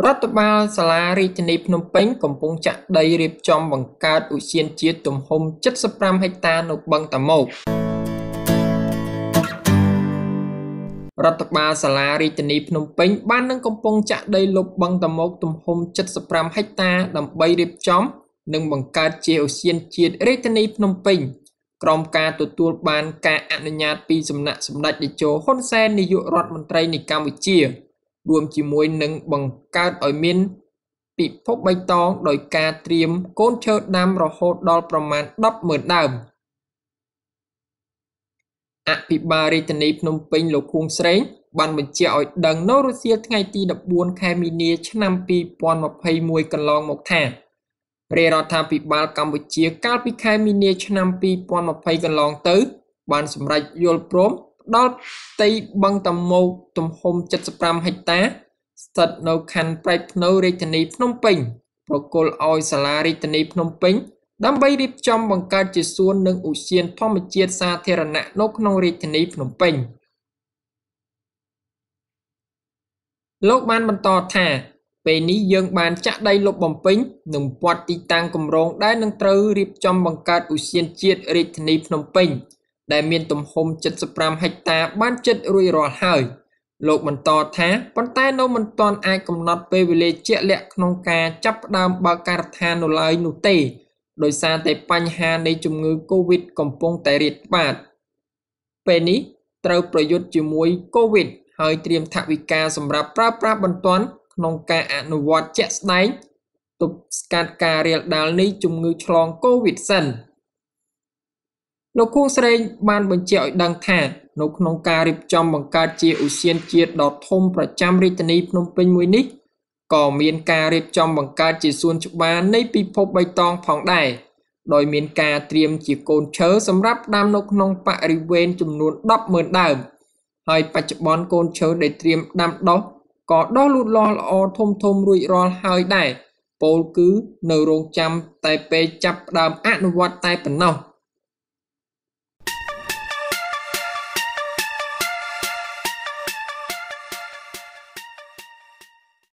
រដ្ឋបាលសាលារាជធានីភ្នំពេញកំពុងចាក់ដីរៀបចំបង្កើតឧទ្យានជាតិទំហំ75ហិកតានៅបឹងតាម៉ុករដ្ឋបាលសាលារាជធានីភ្នំពេញបាននឹងកំពុងចាក់ដីលុបបឹងតាម៉ុកទំហំ75ហិកតាដើម្បីរៀបចំនិងបង្កើតជាឧទ្យានជាតិរាជធានីភ្នំពេញក្រោមការទទួលបានការអនុញ្ញាតពីសំណាក់សម្ដេចតេជោហ៊ុនសែននាយករដ្ឋមន្ត្រីនៃកម្ពុជារួមជាមួយនឹងបង្កើតឲ្យមានពិភពបៃតងដោយការត្រៀមកូនឈើដាំរហូតដល់ប្រមាណ 100000 ដើមអភិបាលរាជធានីភ្នំពេញលោកខួងស្រេងបានបញ្ជាក់ឲ្យដឹងនៅរសៀលថ្ងៃទី14ខែមីនាឆ្នាំ2021កន្លងមកថារាជរដ្ឋាភិបាលកម្ពុជាកាលពីខែមីនាឆ្នាំ2020កន្លងទៅបានសម្រេចយល់ព្រមផ្ដល់ផ្ទៃបឹងតាម៉ុកទំហំ75ហិកតាស្ថិតនៅខណ្ឌព្រែកព្នៅរាជធានីភ្នំពេញប្រគល់ឲ្យសាលារាជធានីភ្នំពេញដើម្បីរៀបចំបង្កើតជាសួននិងឧទ្យានធម្មជាតិសាធារណៈនៅក្នុងរាជធានីភ្នំពេញលោកបានបន្តថាពេលនេះយើងបានចាក់ដីលុបបំពេញនិងព័ទ្ធទីតាំងគម្រោងដែលនឹងត្រូវរៀបចំបង្កើតឧទ្យានជាតិរាជធានីភ្នំពេញដែលមានទំហំ75ហិកតាបានជិតរួចរាល់ហើយលោកបន្តថាប៉ុន្តែនៅមិនទាន់អាចកំណត់ពេលវេលាជាក់លាក់ក្នុងការចាប់ផ្ដើមបើកការដ្ឋាននៅឡើយនោះទេដោយសារតែបញ្ហានៃជំងឺ Covid កំពុងតែរាតត្បាតពេលនេះត្រូវប្រយុទ្ធជាមួយ Covid ហើយត្រៀមថវិកាសម្រាប់ប្រើប្រាស់បន្ទាន់ក្នុងការអនុវត្តជាក់ស្ដែងទប់ស្កាត់ការរាលដាលនៃជំងឺឆ្លង Covid សិនលោកខួងស្រេងបានបញ្ជាក់ឲ្យដឹងថានៅក្នុងការរៀបចំបង្កើតជាឧទ្យានជាតិដ៏ធំប្រចាំរាជធានីភ្នំពេញមួយនេះក៏មានការរៀបចំបង្កើតជាសួនច្បារនៃពិភពបៃតងផងដែរដោយមានការត្រៀមជាកូនឈើសម្រាប់ដាំនៅក្នុងបរិវេណចំនួន 100000 ដើមហើយបច្ចុប្បន្នកូនឈើដែលត្រៀមដាំដុះក៏ដុះលូតលាស់ល្អធំរួចរាល់ហើយដែរពោលគឺនៅរងចាំតែពេលចាប់ផ្ដើមអនុវត្តតែប៉ុណ្ណោះ